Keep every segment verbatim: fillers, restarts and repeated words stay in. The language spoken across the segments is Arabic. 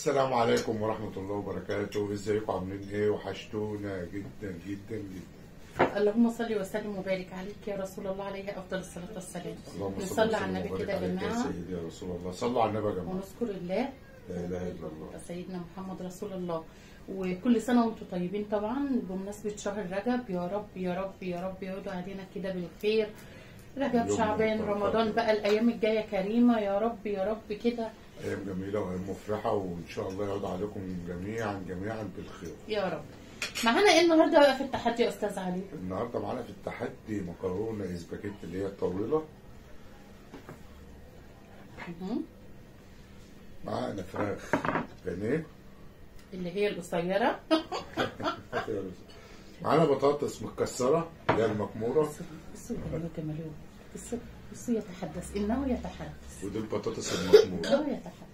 السلام عليكم ورحمة الله وبركاته. ازيكم عاملين ايه؟ وحشتونا جدا جدا جدا. اللهم صل وسلم وبارك عليك يا رسول الله، عليه افضل الصلاه والسلام. اللهم صل نصلي وسلم على النبي وبارك كده يا عليك جماعه يا سيدي يا رسول الله. صلوا على النبي يا جماعة. ونذكر الله لا اله الا الله. سيدنا محمد رسول الله. وكل سنه وانتم طيبين طبعا بمناسبه شهر رجب. يا رب يا رب يا رب يعودوا علينا كده بالخير. رجب، يوم شعبان، مبارك. رمضان بقى الايام الجايه كريمه يا رب يا رب كده. ايام جميلة وايام مفرحة، وان شاء الله يعود عليكم جميعا جميعا بالخير يا رب. معانا ايه النهارده بقى في التحدي يا استاذ علي؟ النهارده معانا في التحدي مكرونة اسباجيتي اللي هي الطويلة. مهم. معانا فراخ بانيه. اللي هي القصيره. معانا بطاطس متكسرة اللي هي المكمورة. بصوا يا جمالوه، بصوا بصوا يتحدث انه يتحدث. ودي البطاطس المكمورة. اه يتحدث.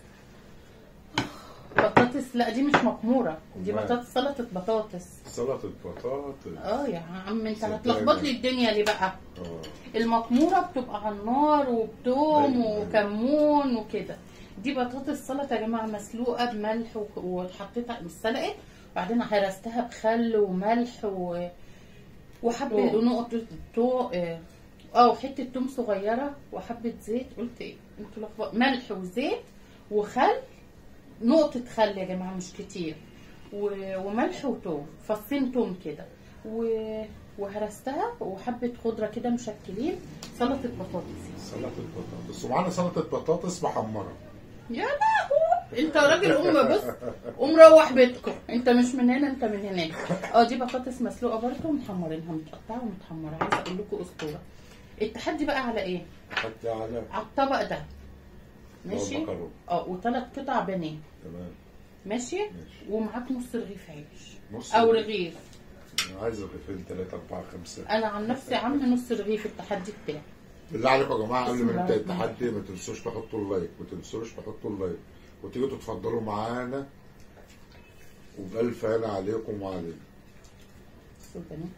بطاطس، لا دي مش مكموره، دي أمال؟ بطاطس سلطه بطاطس. سلطة بطاطس. اه يا عم انت صدقني. هتلخبط لي الدنيا ليه بقى؟ اه المكموره بتبقى على النار وبتوم أيوة، أيوة. وكمون وكده. دي بطاطس سلطه يا جماعه مسلوقه بملح و- وحطيتها اتسلقت، بعدين هرستها بخل وملح و... وحبه توم. نقطه تو اه آه، وحته توم صغيره وحبه زيت. قلت ايه؟ انتوا لخبط. ملح وزيت وخل، نقطة خل يا جماعة مش كتير، و- وملح وتوم، فصين توم كده، و- وهرستها وحبة خضرة كده مشكلين. سلطة بطاطس. سلطة بطاطس، ومعانا سلطة بطاطس محمرة. يا لهوي انت راجل ام، بص قوم روح بيتكم، انت مش من هنا انت من هناك. اه دي بطاطس مسلوقة برضه محمرينها، متقطعة ومتحمرة. عايزة اقول لكم اسطورة. التحدي بقى على ايه؟ حتى على على الطبق ده. ماشي؟ مكرونة. اه وثلاث قطع بانيه. تمام ماشي؟ ماشي. ومعاك نص رغيف عيش نص او رغيف. رغيف. أنا عايز رغيفين ثلاثة أربعة خمسة. انا عن نفسي يا عم نص رغيف التحدي بتاعي. بالله عليكم يا جماعة، قبل بسم ما الله نبدأ الرحمن التحدي ما تنسوش تحطوا اللايك، ما تنسوش تحطوا اللايك وتيجوا تتفضلوا معانا، وبألف هنا عليكم وعلينا. بصوا البنات.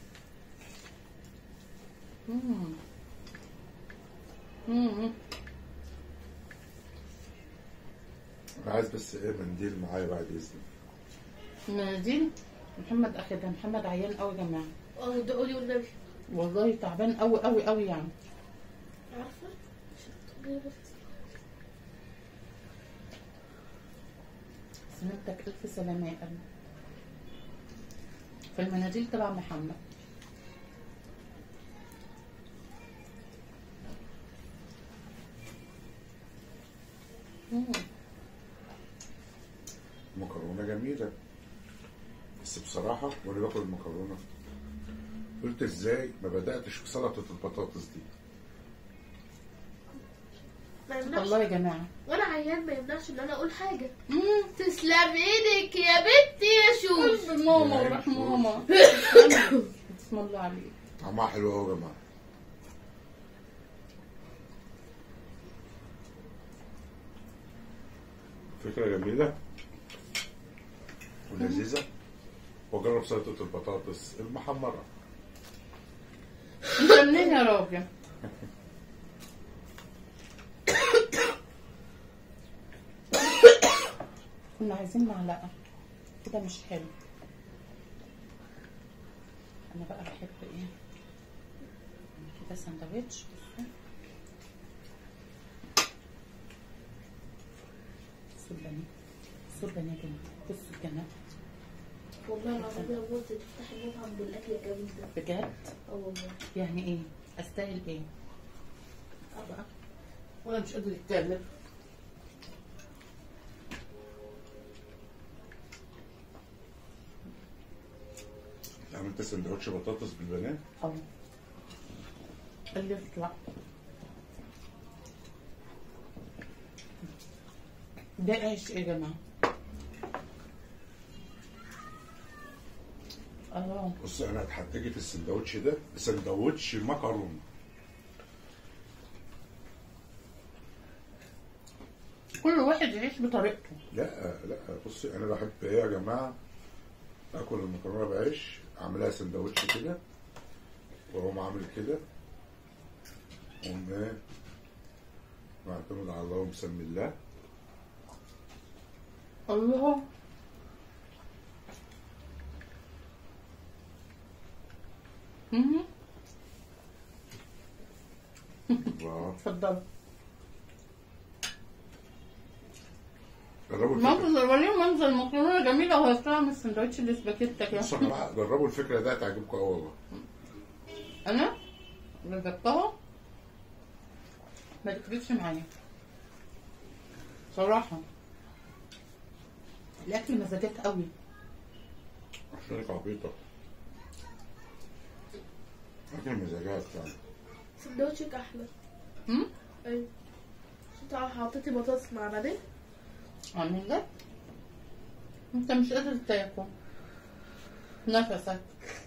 مم. مم. أنا عايز بس إيه منديل معايا بعد إذنك. مناديل محمد اخدها. محمد عيان قوي يا جماعه، اه ده قولي والنبي. والله تعبان قوي قوي قوي يعني. عارفه مش سلامتك الف سلامه يا قلبي. فالمناديل تبع محمد. مم. مكرونة جميلة، بس بصراحة وأنا باكل المكرونة قلت إزاي ما بدأتش بسلطة البطاطس دي. ما يمنعش. الله يا جماعه. وانا عيان ما يمنعش ان انا اقول حاجه. مم. تسلم ايدك يا بنتي يا شوش. قلب ماما يا وراح عيني ماما. بسم الله عليك. طعمها حلو أوي يا جماعة. فكرة جميلة ولذيذة. وجرب سلطة البطاطس المحمرة. انت منين يا راجل؟ كنا عايزين معلقة كده مش حلو. انا بقى بحب ايه كده سندوتش. بصوا البنات، بصوا البنات يا جماعة، بصوا الجمال والله العظيم لو قلت تفتحي مطعم بالاكل الجميل ده. بجد. اه والله. يعني ايه استاهل ايه؟ اه بقى وانا مش قادر اتكلم. عملت سندوتش بطاطس بالبنات. اه اللي يطلع ده عيش ايه يا جماعه؟ اه بص انا هتحتاجي في السندوتش ده سندوتش مكرونه. كل واحد يعيش بطريقته. لا لا بصي انا بحب ايه يا جماعه، اكل المكرونه بعيش، اعملها سندوتش كده واقوم عامل كده، واقوم ايه معتمد على الله ومسمي الله، الله. مم. الله. اتفضل. جربوا الفكره. منظر وليه منظر مكرونه جميله وهيطلع من السندوتش الاسباجيتا كده. بصوا يا جماعه جربوا الفكره ده هتعجبكم قوي والله. انا جربتها ما تكذبش معايا صراحه. الاكل مزاجات قوي. عشانك عبيطه. اكل مزاجات فعلا. سندوتشك احلى. امم ايوه. انت حطيتي بطاطس مع بانيه. عامل لك انت مش قادر تاكل نفسك.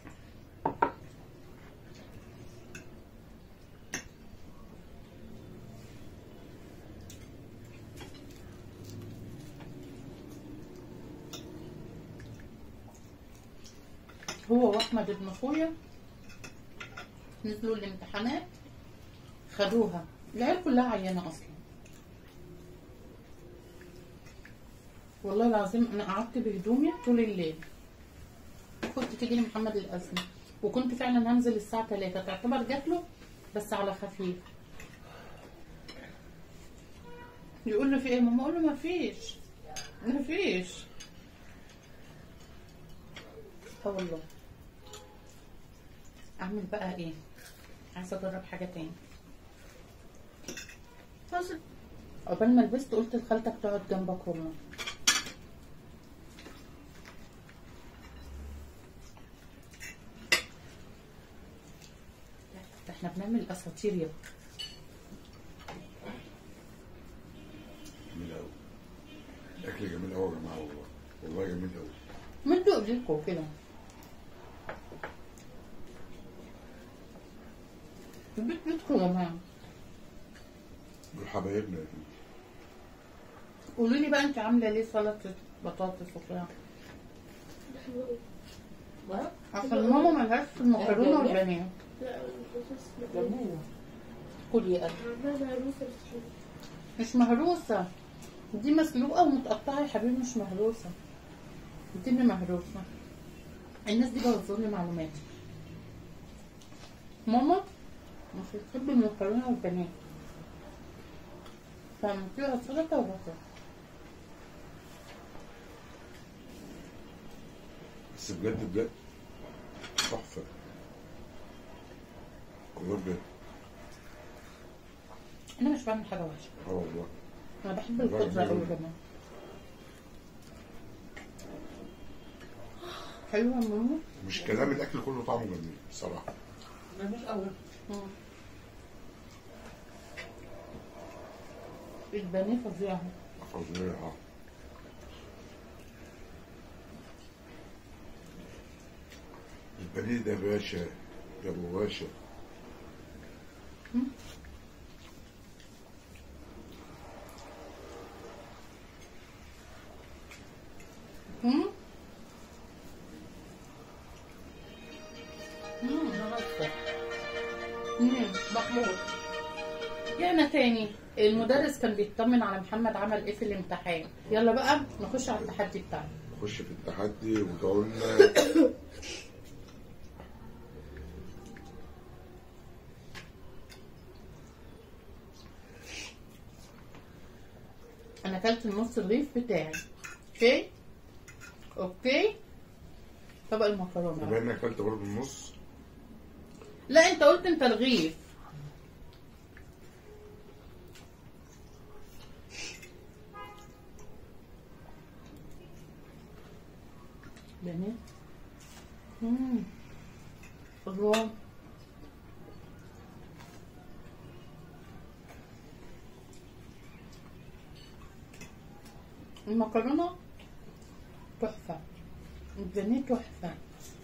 هو واحمد ابن اخويا نزلوا الامتحانات خدوها، العيال كلها عيانه اصلا. والله العظيم انا قعدت بهدومي طول الليل. كنت تيجي لي محمد الازمه وكنت فعلا هنزل الساعه ثلاثة، تعتبر جات له بس على خفيف. يقول له في ايه ماما؟ اقول له ما فيش ما فيش. اه والله. اعمل بقى ايه؟ عايزه اجرب حاجه تاني. فاصل. عقبال ما لبست قلت لخالتك تقعد جنبك والله. ده احنا بنعمل اساطير يا جميل قوي. الاكل جميل قوي يا جماعه والله. والله جميل قوي. مدوا ايديكوا كده. البيت بيتكم يا جماعه. دول حبايبنا يا فندم. قولوا لي بقى انت عامله ليه سلطه بطاطس وكده؟ حلوة أوي. عشان ماما ملهاش في المكرونه والبانيه. لا البطاطس جميله. كلي يا قلبي. عمالة مهروسة بس حلوة. مش مهروسه، دي مسلوقه ومتقطعه يا حبيبي، مش مهروسه. دي اللي مهروسه. الناس دي بوظوا لي معلوماتي. ماما مش بتحب المكرونه والبانيه، فعملتيها سلطه وبطاطس. بس بجد بجد تحفه. والله بجد. انا مش بعمل حاجه وحشه، اه والله. انا بحب الخضره قوي يا جماعه. حلوه يا ماما. مش كلام الاكل كله طعمه جميل بصراحه. مفيش قوي. البانيه فظيع. فظيع. اه البانيه ده باشا يا ابو باشا. امم امم غلطة. امم محمود رجعنا تاني. المدرس كان بيطمن على محمد عمل ايه في الامتحان. يلا بقى نخش على التحدي بتاعنا. نخش في التحدي وتقول لنا. انا اكلت النص الرغيف بتاعي. اوكي اوكي. طبق المكرونه. بما انك اكلت برضه النص. لا انت قلت انت رغيف. بنات. امم الله. المكرونه تحفه، البانيه تحفه.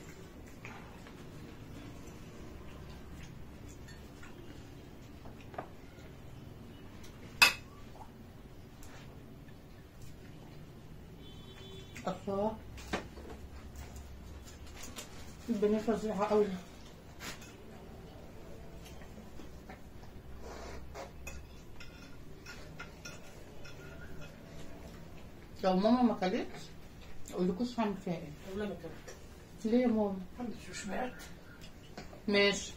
الله. البانيه فظيعه قوي. لو ماما ما كلتش اقولكوش هعمل فيها ايه. والله ما كلت. ليه يا ماما؟ الحمد لله مش بعت. ماشي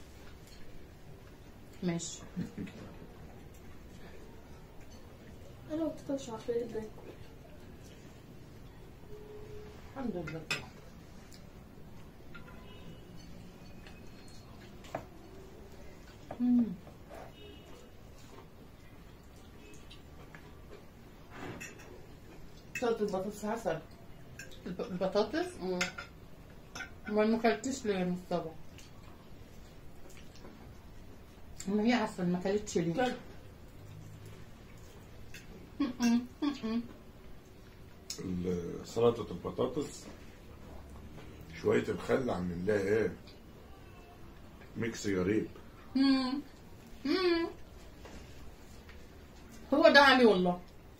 ماشي. انا وانت مش عارفين ازاي. الحمد لله. مم. سلطة البطاطس عسل. الب- البطاطس مم. ما ما كلتش ليه يا مصطفى؟ ما هي عسل ما كلتش ليه؟ كلت. م-م، م-م. ال- سلطة البطاطس شوية الخل عاملين لها ايه؟ ميكس غريب. مم. مم. هو ده علي والله.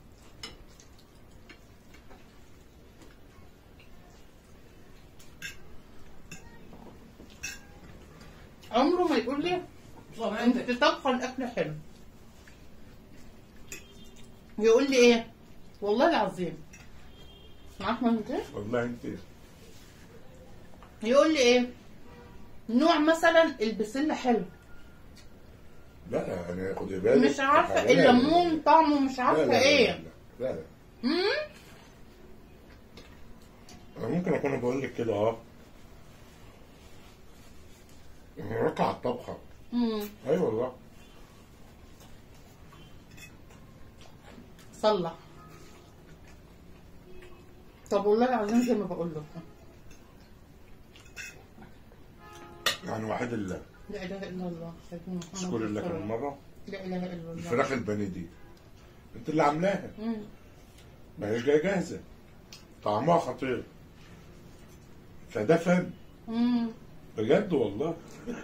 عمره ما يقول لي والله انت عندك. طبخه الاكل حلو. يقول لي ايه؟ والله العظيم معاك من ده؟ والله انت يقول لي ايه؟ نوع مثلا البسله حلو، لا انا خدي بالك. مش عارفه لا، لا، لا، الليمون طعمه مش لا، عارفه لا، لا، ايه. لا لا لا امم انا ممكن اكون بقول لك كده اه ركع الطبخه. امم اي والله. صلح. طب والله العظيم زي ما بقول لكم. يعني واحد الله لا اله الا الله سيدنا محمد اشكر الله رسول كم الله. مره. لا اله الا الله. الفراخ البانيه دي انت اللي عاملاها، مم. ما هيش جايه جاهزه، طعمها خطير، فده فن مم. بجد والله.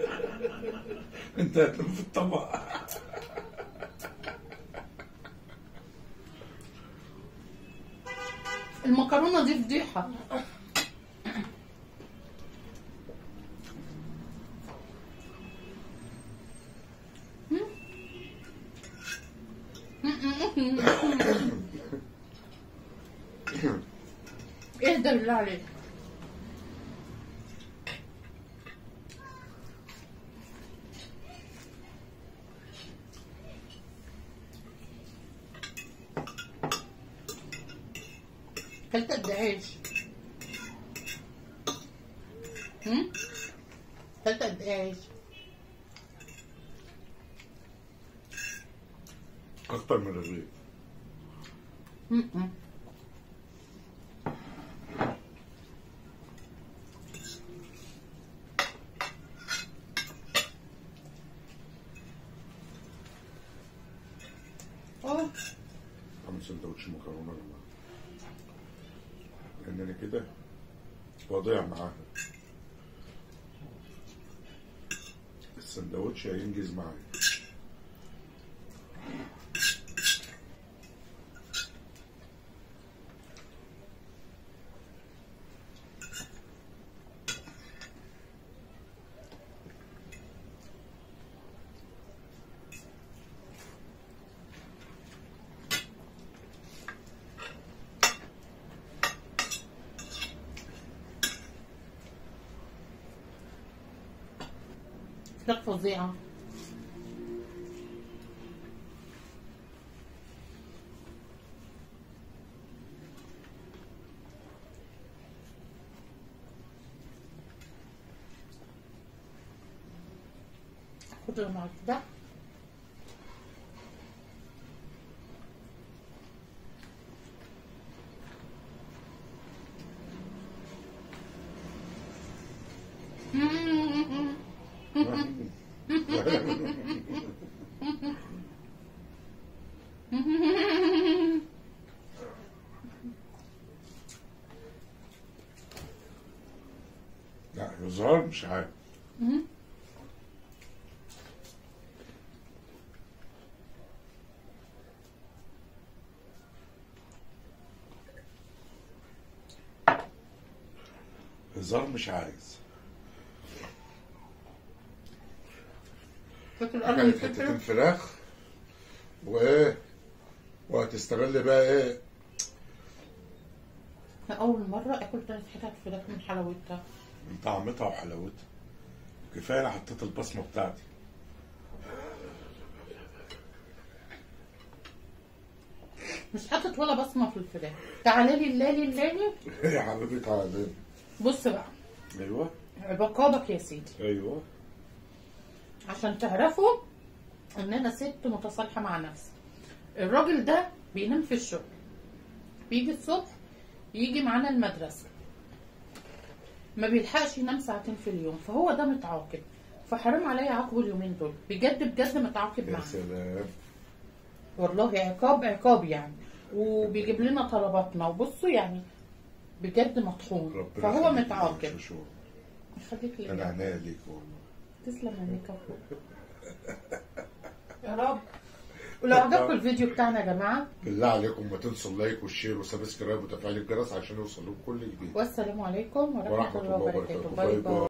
انت هتلم في الطبق. المكرونه دي فضيحه. اهدى بالله عليك. كلت قد عيش؟ هم؟ كلت قد عيش؟ اكتر من الرغيف. م-م. اه اعمل سندوتش مكرونه لما لان انا كده وضيع معاها. السندوتش هينجز معايا. فراخ فظيعة. خضرة مع كده. لا يظهر مش عارف. هزار مش عايز. فاكر اكلت قبل حتتين الفكرة؟ فراخ وايه وهتستغل بقى ايه اول مره اكل ثلاث حتت فراخ من حلاوتها. من طعمتها وحلاوتها. كفايه انا حطيت البصمه بتاعتي. مش حاطط ولا بصمه في الفراخ. تعالى لي اللالي اللالي. يا حبيبي تعالى. بص بقى. ايوه. عقابك يا سيدي. ايوه. عشان تعرفوا ان انا ست متصالحه مع نفسي. الراجل ده بينام في الشغل، بيجي الصبح يجي معانا المدرسه، ما بيلحقش ينام ساعتين في اليوم، فهو ده متعاقب، فحرام عليا عاقبه اليومين دول، بجد بجد متعاقب يا معانا. سلام. والله عقاب عقاب يعني، وبيجيب لنا طلباتنا، وبصوا يعني بجد مطحون، ربنا فهو يخليك متعاقب. يا شوشو. خليك لي انا عناية ليك والله. تسلم عينيك يا اخويا. يا رب. ولو عجبكم الفيديو بتاعنا يا جماعه بالله عليكم ما تنسوا اللايك والشير وسبسكرايب وتفعيل الجرس عشان يوصل لكم كل جديد. والسلام عليكم ورحمه, ورحمة الله الله وبركاته. وبركاته. باي باي باي. باي.